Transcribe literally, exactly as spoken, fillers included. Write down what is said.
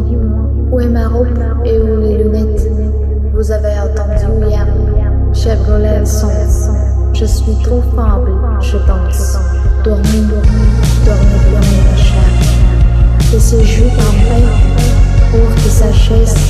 où est ma robe et où les lunettes? Vous avez entendu hier, Chevrolet le son. Je suis trop faible, je danse. Dormez, dormez bien, ma chère. Et ce jour parfait, ouvre sa chaise